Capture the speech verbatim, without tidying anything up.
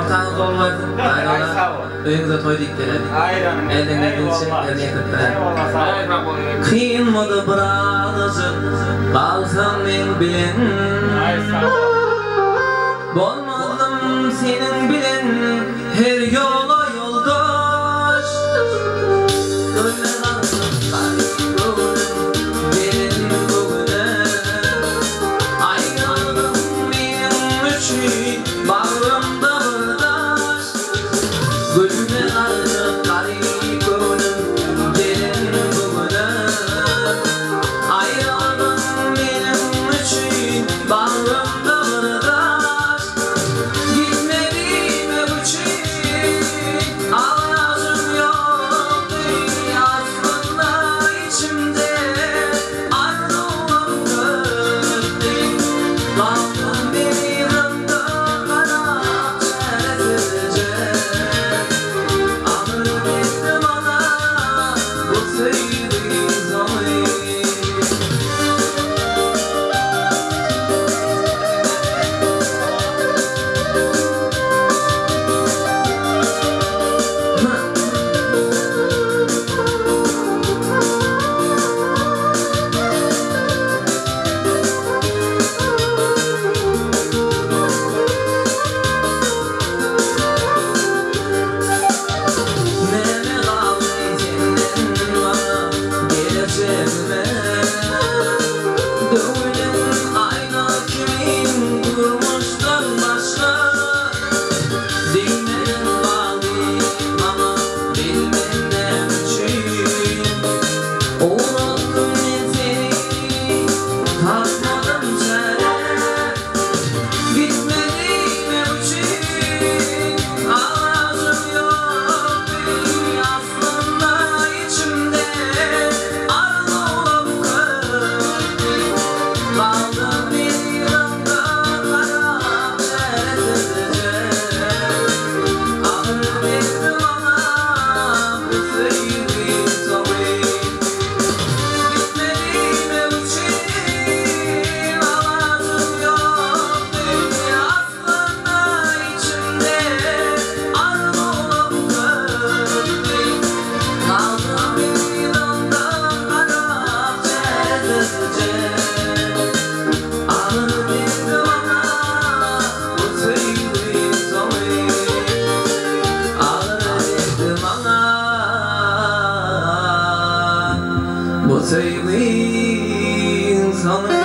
ortağınız olmaydı. Öyünüze toyduk geledik. Elinizin şeylerini yetirttiler. Kıyılmadı birazcık kalsam ben bilen. Bolmadım senin bilen her yola yoldaş. Öyle kalsın kalbim benim bugüne. Ayrıldım benim için bağrımda bardaş. Gülüne kalsın kalbim benim bugüne. Ayrıldım benim için bağrımda bardaş. Gitmediğime bu çiğ ağzım yok değil. Aslında içimde ayrılmam kötü. Kaldım bir anda kara çerezece. Anır ettim ana bu sevdiğin zaman. Neme kaldı senden bana geleceğime. Dövülen ayna kimin kurmuştan başka. Değmenin kaldı bana bilmem ne için. Uğrattım ben seni takmadım çare. Gitmediğime bu çiğ ağzım yok değil. Aslında içimde ayrılmam kötü. Kaldım bir anda kara çerezece. Anır ettim ana bu sevdiğin zaman. Gitmediğime bu çiğ ağzım yok değil. Aslında içimde ayrılmam kötü. Kaldım bir anda kara çerezece. Anır ettim ana bu sevdiğin zaman. Anır ettim ana bu sevdiğin zaman.